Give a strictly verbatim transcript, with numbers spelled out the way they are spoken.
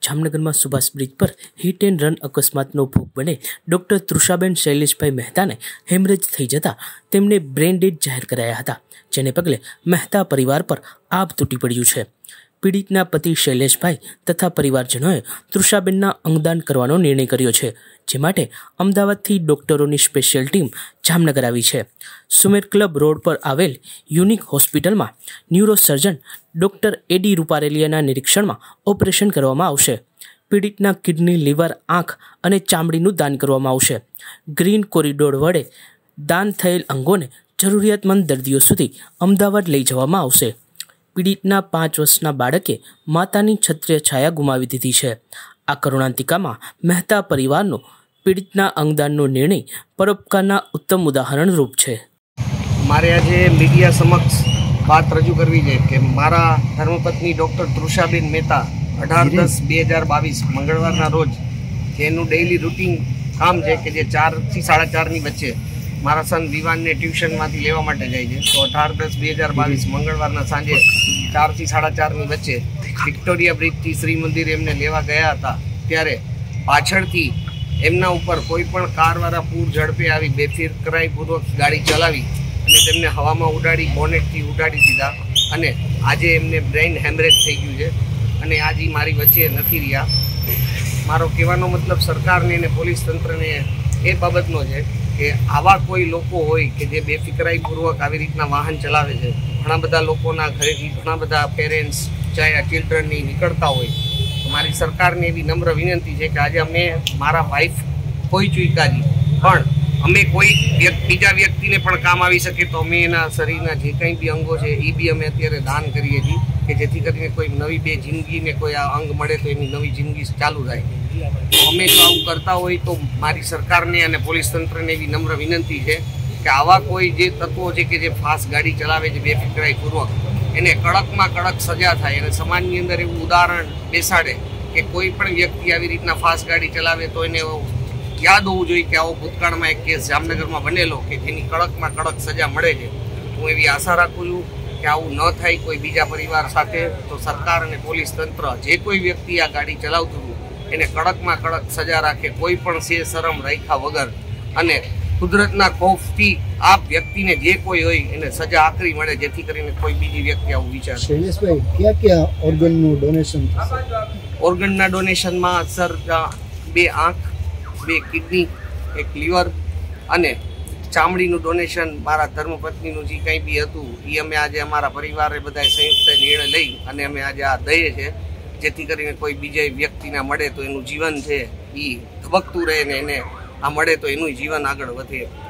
जामनगर में सुभाष ब्रिज पर hit and run अकस्मातनो भोग बने डॉक्टर तृषाबेन शैलेषभाई मेहता ने हेमरेज थई जता तेमने ब्रेन डेड जाहिर कराया हता, जेने पगले मेहता परिवार पर आभ तूटी पड्युं छे। पीड़ितना पति शैलेषभाई तथा परिवारजनोए तृषाबेनना अंगदान करवानो निर्णय कर्यो छे, जे माटे अमदावादथी डॉक्टरोनी स्पेशियल टीम जामनगर आवी छे। सुमेर क्लब रोड पर आवेल युनिक होस्पिटल में न्यूरोसर्जन डॉक्टर एडी रूपारेलियाना निरीक्षण में ऑपरेशन करवामां आवशे। पीड़ितना किडनी, लीवर, आँख अने चामड़ीनुं दान करवामां आवशे। ग्रीन कोरिडोर वडे दान थयेल अंगोने जरूरियातमंद दर्दीओ सुधी अमदावाद लई जवामां आवशे। पीड़ितना पांच वर्षना बाळके मातानी छत्रीय छाया गुमावी दीधी छे। आ करुणांतिकामां मेहता परिवारनो पीड़ितना अंगदाननो निर्णय परोपकारना उत्तम उदाहरण रूप छे। मारे आज मीडिया समक्ष बात रजू करवी है कि मारा धर्मपत्नी डॉक्टर तृषाबेन मेहता अठार दस बे हज़ार बावीस मंगलवारना रोज जेनुं डेली रूटीन काम है कि चार थी साढ़ा चार नी वच्चे मारा सन विवान ने ट्यूशन में लेवा माटे जाय छे। तो अठार दस बे हज़ार बावीस मंगलवारना सांजे चार थी साढ़ा चार नी वच्चे विक्टोरिया ब्रिज थी श्री मंदिर एमने लेवा गया था, त्यारे पाछळथी एमना उपर कोईपण कारवाळा पूर झड़पे आवी बेफिकराईपूर्वक गाड़ी चलावी अने तेमने हवामां उडाड़ी बोनेटथी उडाड़ी दीधा अने आजे एमने ब्रेन हेमरेज थई गयुं छे अने आज ई मारी वच्चे नथी रह्या। मारो कहेवानो मतलब सरकारने अने पोलीस तंत्रने ए बाबतनो छे कि आवा कोई लोको होय कि जे बेफिकराईपूर्वक आवी रीतना वाहन चलावे छे। घणा बधा लोकोना घरेथी घणा बधा पेरेंट्स चाहे चिल्ड्रननी निकळता होय तो मारी सरकारने एवी नम्र विनंती छे कि आज अमे मारा वाइफ कोई चूक्या छीए पण अमे कोई बीजा व्यक्तिने पण काम आवी सके तो अमे एना शरीरना जे कंई बी अंगो छे ए बी अमे अत्यारे दान करीए छीए कि जेथी करीने कोई नवी बे जिंदगीने कोई आ अंग मळे तो एनी नवी जिंदगी चालू थाय। तो अमे जो आवुं करता होय तो मारी सरकारने अने पोलीस तंत्रने एवी नम्र विनंती छे कि आवा कोई जे तत्वो छे कि जे फास्ट गाड़ी चलावे छे बेफिकराईपूर्वक एने कड़कमां कड़क सजा थाय अने समाजनी अंदर एवुं उदाहरण बेसाडे कि कोई पण व्यक्ति आवी रीतना फास्ट गाड़ी चलावे तो एने याद होवुं जोईए कि आवो भूतकाळमां एक केस जामनगरमां बनेलो कि जेनी कड़कमां कड़क सजा मळे छे। हूँ एवी आशा राखुं छुं कि आवुं न थाय कोई बीजा परिवार साथे। तो सरकार अने पोलीस तंत्र जे कोई व्यक्ति आ गाड़ी चलावतुं होय एने कड़कमां कड़क सजा राखे, कोई पण से शरम राख्या वगर अने कुदरतना खौफथी आ व्यक्तिने जे कोई होय एने सजा आकरी मळे जेथी करीने कोई बीजी व्यक्ति आवुं विचारे। शैलेषभाई क्या क्या ऑर्गनનું डोनेशन થશે? ऑर्गनना डोनेशनमां सर बे आँख, बे किडनी, एक लीवर अने चामड़ीनुं डोनेशन मारा धर्मपत्नीनुं जे कंई बी हतुं ए अमे आज अमारा परिवारे बधाए संयुक्त निर्णय लई अने अमे आज आ दઈએ छे जेथी करीने कोई बीजे व्यक्तिने मळे तो एनुं जीवन छे ई धबकतुं रहे ने એને આ મળે તો એનું જીવન આગળ વધે।